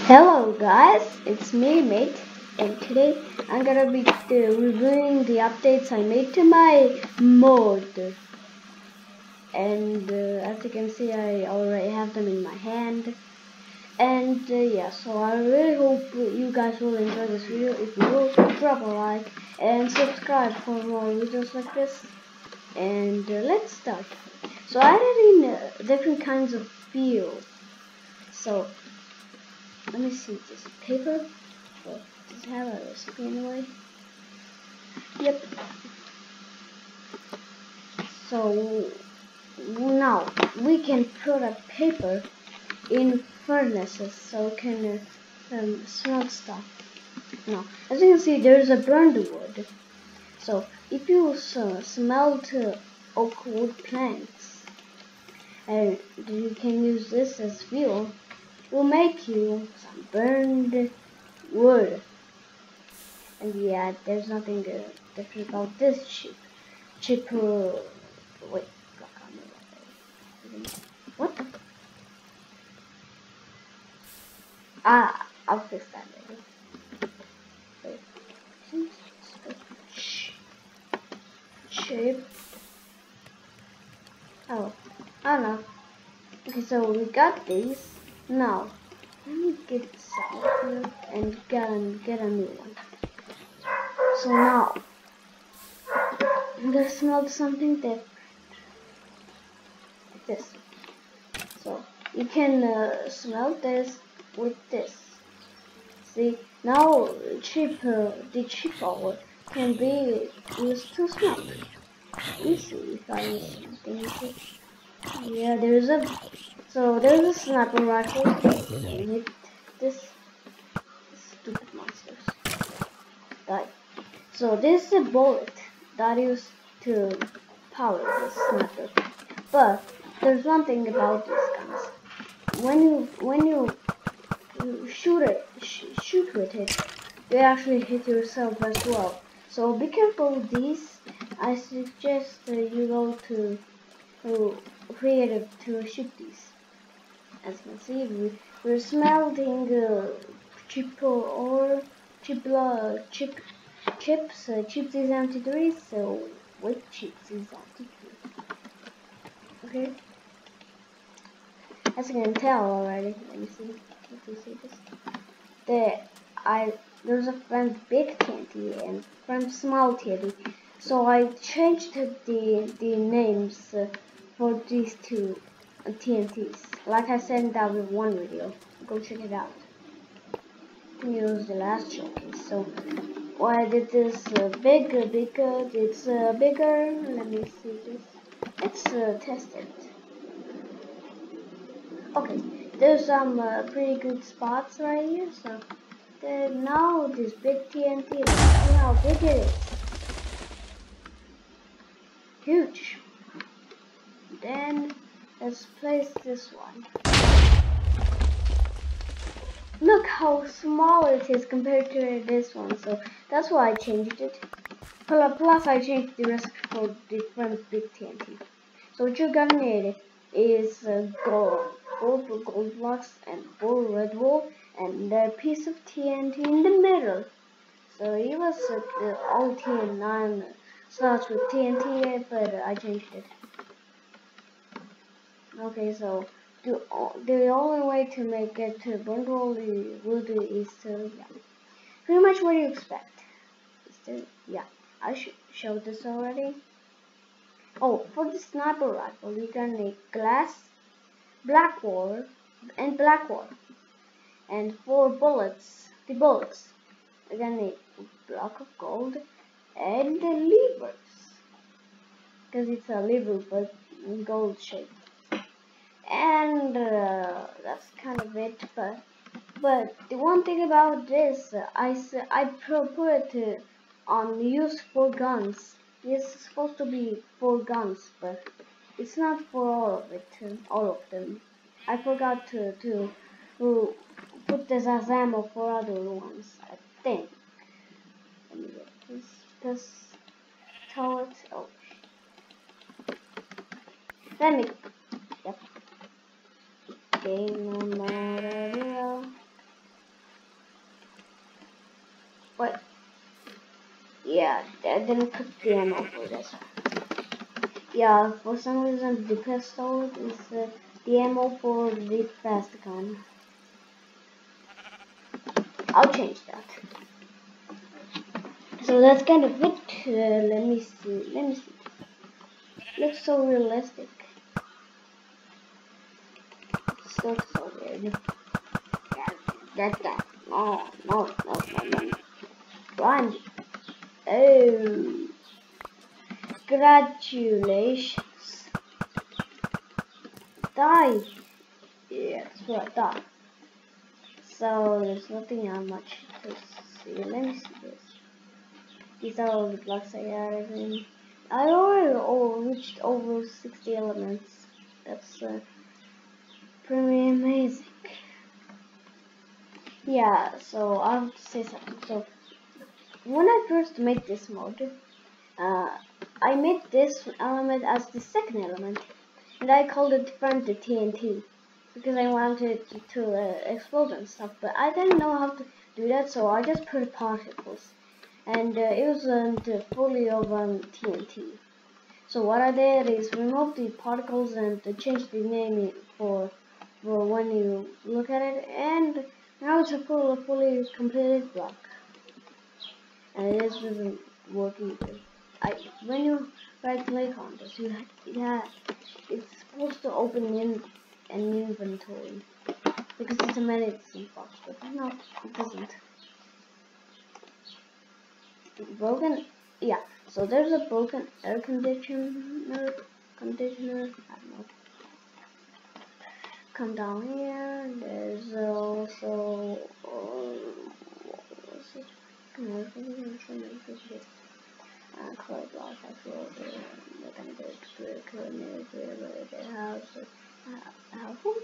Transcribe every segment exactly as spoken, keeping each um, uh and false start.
Hello guys, it's me Mate, and today I'm gonna be uh, reviewing the updates I made to my mod. And uh, as you can see, I already have them in my hand. And uh, yeah, so I really hope you guys will enjoy this video. If you will, drop a like and subscribe for more videos like this. And uh, let's start. So I added in uh, different kinds of fuel. So let me see this paper. Well, does it have a recipe anyway? Yep. So now we can put a paper in furnaces so we can uh, um, smelt stuff. Now, as you can see, there's a burned wood. So if you uh, smelt uh, oak wood planks, and you can use this as fuel, it will make you some burned wood. And yeah, there's nothing uh, different about this chip. Chip, uh, wait, what the? Ah, I'll fix that later. Wait, chip. Oh, I don't know. Okay, so we got these. Now, let me get some here and get a, get a new one. So now, I'm gonna smell something different. Like this. So, you can uh, smell this with this. See, now chip, uh, the chip oil can be used to smelt. Let me see if I use something with it. Yeah, there's a, so there's a sniper rifle. And hit this stupid monsters. Die. So this is a bullet that used to power the sniper. But there's one thing about these guns. When you when you, you shoot it, sh shoot with it, you actually hit yourself as well. So be careful with these. I suggest uh, you go to, to creative to shoot these. As you can see, we, we're smelting uh, chip or chip uh, chip chips uh, chips is seventy-three. So with chips is seventy-three. Okay, as you can tell already. Let me see. Let me see this. The I there's a friend big T N T and friend small T N T. So I changed the the names uh, for these two uh, T N Ts. Like I said in that one video, go check it out. Use the last showcase. So why did this uh, big, uh, bigger? It's uh, bigger. Let me see this. Let's uh, test it. Okay, there's some uh, pretty good spots right here. So the, now this big T N T. Let's see how big it is. Huge. Then let's place this one. Look how small it is compared to this one. So that's why I changed it. Plus I changed the recipe for different big T N T. So what you're gonna need is uh, gold, gold, gold blocks and four red wool and a piece of T N T in the middle. So it was uh, the all T N nine slots with T N T, but I changed it. Okay, so the the only way to make it to burn roll wood is to, yeah, pretty much what you expect. Is to, yeah, I should show this already. Oh, for the sniper rifle, you're gonna need glass, black wall, and black wall. And for bullets, the bullets, you're gonna need a block of gold and the levers, because it's a lever but gold shape. And uh, that's kind of it. But but the one thing about this, uh, I I put it uh, on use for guns. It's supposed to be for guns, but it's not for all of it, uh, all of them. I forgot to to, to put this as ammo for other ones, I think. Let me get this pistol. Oh, let me. Yep. Game on. Yeah, I didn't put the ammo for this. Yeah, for some reason the pistol is uh, the ammo for the fast gun. I'll change that. So that's kind of it. Uh, let me see. Let me see. Looks so realistic. This looks so weird. That that. No, no, no, no, no. Run. Oh. Congratulations. Die. Yeah, that's what I thought. So there's nothing that much to see. Let me see this. These are all the blocks I added in. I already oh, reached over sixty elements. That's uh, pretty amazing. Yeah, so I have to say something. So when I first made this mode, uh, I made this element as the second element, and I called it friend the T N T because I wanted to, to uh, explode and stuff. But I didn't know how to do that, so I just put particles, and uh, it wasn't uh, fully of um, T N T. So what I did is remove the particles and uh, change the name for for when you look at it, and now it's a full, fully completed block. And this wasn't working good. I when you right click on this, you yeah, it's supposed to open in an inventory because it's a medicine box, but no, it doesn't. Broken, yeah. So there's a broken air conditioner, conditioner. I don't know. Come down here. There's also. Uh, what's it? Uh, clay block, I feel they're gonna go to the house, house,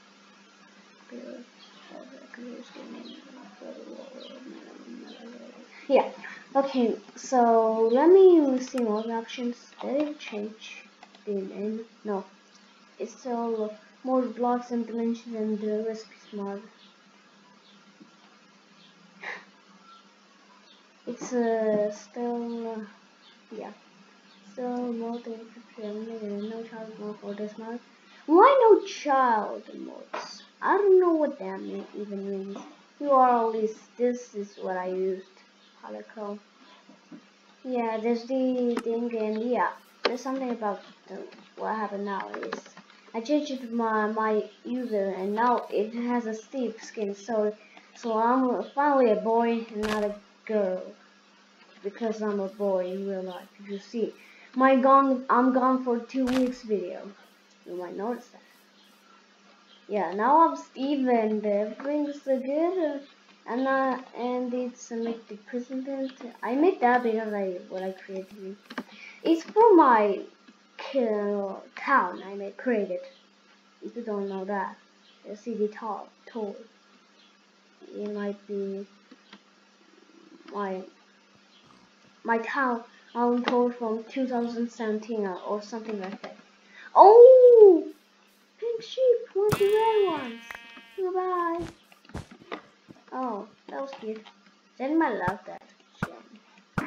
yeah, okay, so let me see more options. Did it change the name? No, it's still more blocks and dimensions and the recipe smart. It's uh, still, uh, yeah. So more than no child mode for this mod. Why no child modes? I don't know what that mean, even means. U R L is this is what I used. Polychrome. Yeah, there's the thing, and yeah, there's something about the, what happened now is I changed my my user, and now it has a Steve skin. So so I'm finally a boy and not a girl because I'm a boy in real life. If you see my gone, I'm gone for two weeks video. You might notice that. Yeah, now I'm Steve and everything's so good. Uh, and uh, and it's uh, make the president. I made that because I what I created. It's for my uh, town. I made created. If you don't know that, you see the top tool. It might be my my town. I'm told from two thousand seventeen or, or something like that. Oh, pink sheep, one of the red ones. Goodbye. Oh, that was cute. Then I love that. Gem.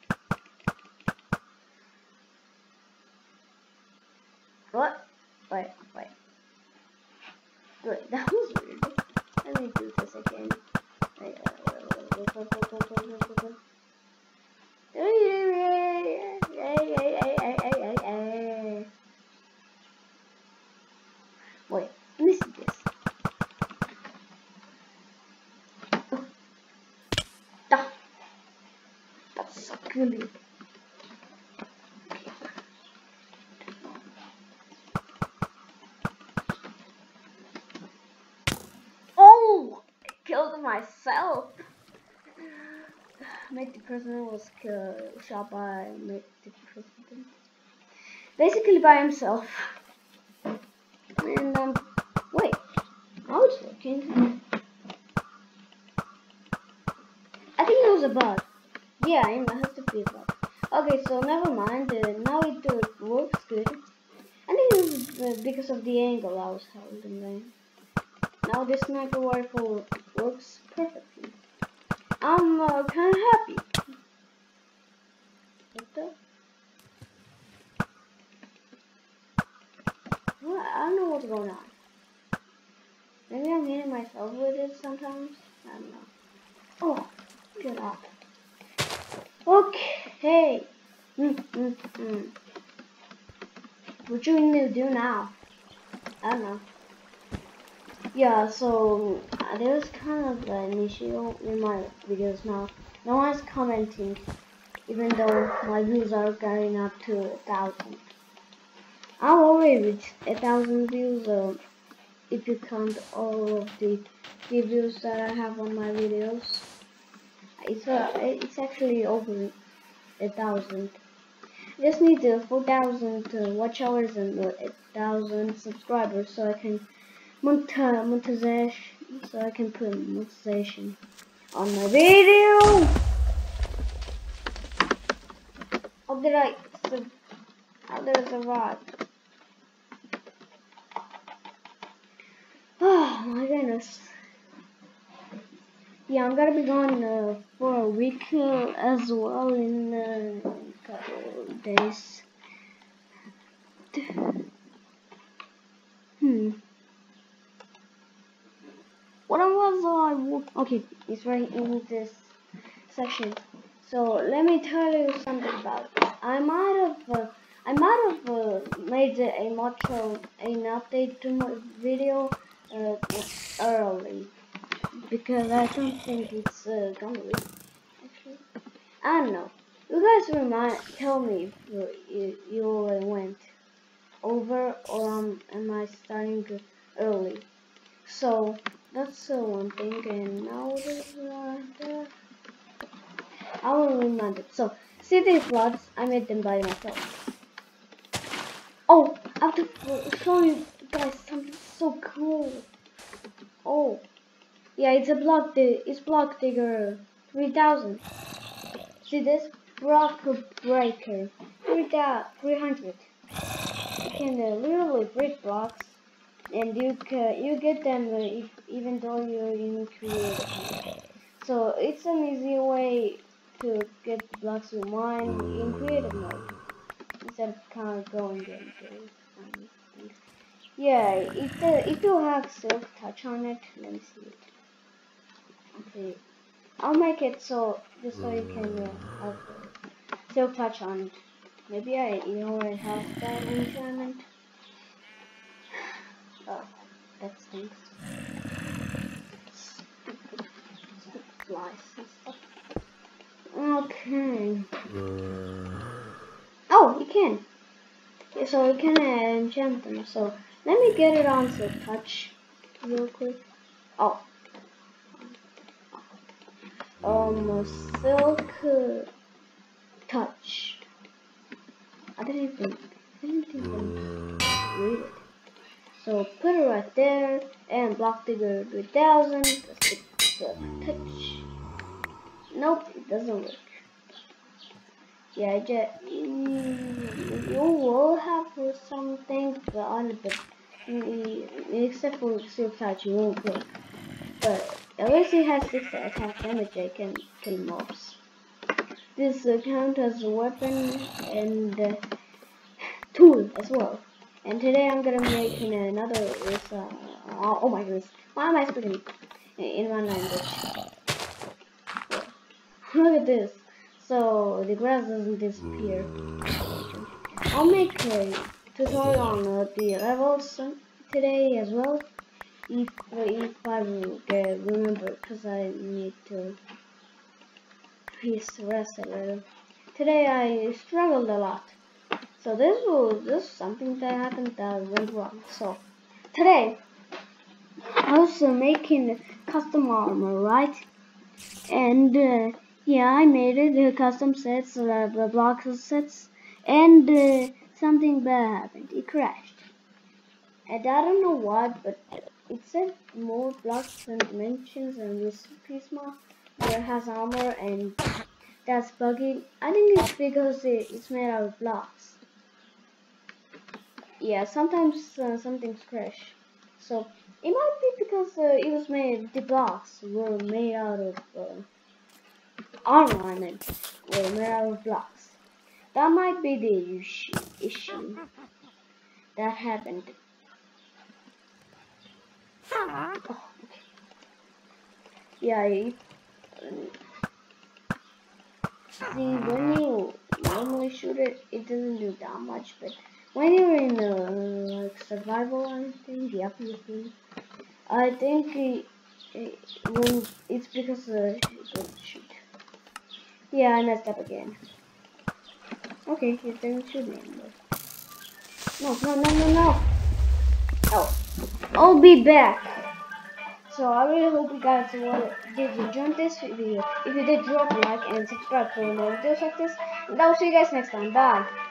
What? Wait, wait. Wait, that was weird. Let me do this again. Wait, uh, Wait, let me see this. Oh. Ah, that's so good. Oh, I killed myself. Make the president was killed, shot by make the president. Basically by himself. And um, wait, now it's working. I think it was a bug. Yeah, it has to be a bug. Okay, so never mind. Uh, now it uh, works good. I think it was uh, because of the angle I was holding there. Now this sniper rifle works perfectly. I'm uh, kind of happy. the? Well, I don't know what's going on. Maybe I'm hitting myself with it sometimes. I don't know. Oh, get off. Okay. Mm, mm, mm. What you need to do now? I don't know. Yeah, so uh, there's kind of an issue in my videos now. No one's commenting, even though my views are getting up to a thousand. I've already reached a thousand views uh, if you count all of the, the views that I have on my videos. It's uh, it's actually over a thousand. I just need uh, four thousand uh, watch hours and uh, a thousand subscribers so I can monetization, so I can put monetization on my video. How did I? How did I survive? Oh my goodness. Yeah, I'm gonna be gone uh, for a week uh, as well in uh, a couple of days. Hmm. What was I? Okay, it's right in this section. So let me tell you something about it. I might have, uh, I might have uh, made a module, an update to my video uh, early because I don't think it's uh, gonna be. Actually, I don't know. You guys remind, tell me if you, you went over or um, am I starting early? So that's uh, one thing, and now there's uh, the I will remind it. So, see these vlogs? I made them by myself. Oh, I have to show you guys something so cool. Oh, yeah, it's a block. It's block digger three thousand. See this block breaker three hundred. You can uh, literally break blocks, and you can you get them uh, if, even though you're in creative mode. So it's an easy way to get the blocks you want in creative mode instead of kind of going into um, things. Yeah, if the if you have silk touch on it, let me see it. Okay, I'll make it so just so you can uh, have uh, silk touch on it. Maybe I you already have that enchantment. Oh, that stinks. Flies and stuff. Okay. Oh, you can. So you can uh, enchant them. So let me get it on Silk Touch real quick. Oh. Um, Silk uh, Touch. I didn't even, I didn't even read it. So put it right there and block digger three thousand. Silk Touch. Nope, it doesn't work. Yeah, just, mm, you will have something on it, but mm, except for Silk Touch, you won't work. But at least it has six attack damage. I can kill mobs. This uh, counts as a weapon and uh, tool as well. And today I'm gonna make another. Uh, oh, oh my goodness! Why am I speaking in one language? Yeah. Look at this. So the grass doesn't disappear. I'll make a tutorial on uh, the levels today as well. If if I will get remember, because I need to piece the rest a little. Today I struggled a lot. So this was this is something that happened that went wrong. So today I was uh, making custom armor, right? And uh, yeah, I made it, uh, custom sets, uh, the blocks sets, and uh, something bad happened. It crashed. And I don't know what, but it said more blocks and dimensions, and this piece mod that has armor, and that's buggy. I think it's because it, it's made out of blocks. Yeah, sometimes uh, some things crash. So it might be because uh, it was made, the blocks were made out of uh, armor, I meant, were made out of blocks. that might be the issue, issue that happened. Oh, okay. Yeah, it, um, see, when you normally shoot it, it doesn't do that much, but when you're in uh, like survival or anything, yep, yep, yep, I think it, it, when it's because uh, shoot. Yeah, I messed up again. Okay, it didn't shoot me anymore. No, no, no, no, no. Oh, I'll be back. So I really hope you guys did enjoy this video. If you did, drop a like and subscribe for more videos like this. And I'll see you guys next time. Bye.